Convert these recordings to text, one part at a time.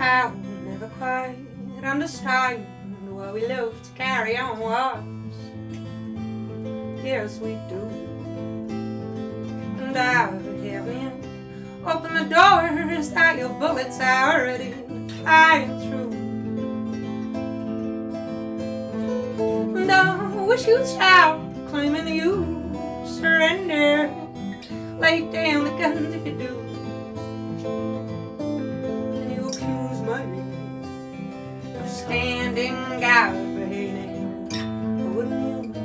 I'll never quite understand why we love to carry on wars. Yes, we do. And I haven't opened the doors that your bullets are already flying through. And I wish you'd stop claiming you surrender. Lay down the guns if you do. And you accuse me of standing out behind it, wouldn't you?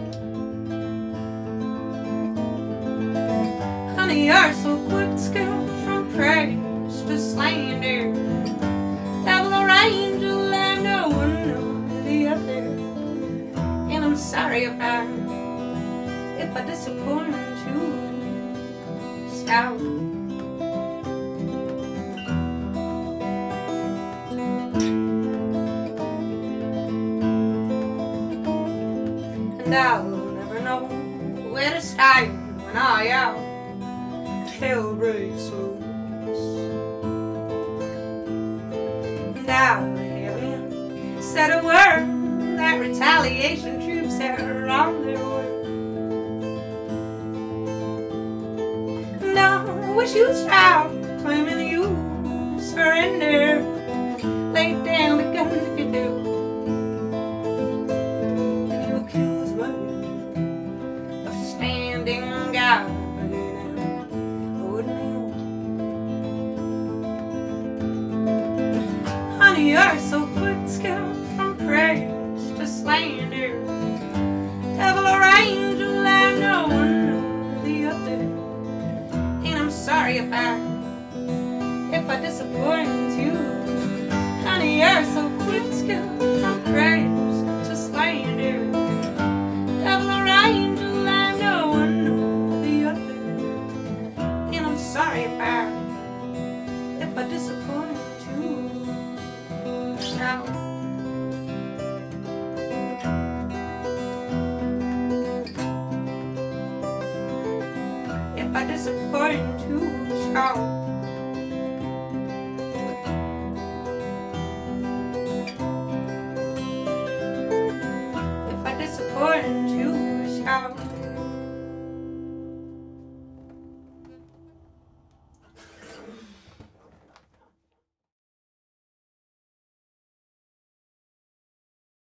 Honey, you're so quick to scoot from praise to slander. Devil or angel, I know one or the other. And I'm sorry if I disappoint you. Stop. And I'll never know where to stand when hell breaks loose. And I haven't said a word that retaliation troops are on their way. And I wish you'd stop claiming you surrender. Lay down the guns if you do. And you accuse me of standing out. Honey, you're so quick to scout from praise to slander. Devil or angel, I know one or the other. And I'm sorry if I disappoint you. Honey, you're so quick to scout from praise to slander. Devil or angel, I know one or the other. And I'm sorry if I disappoint you. Now, if I disappoint you, so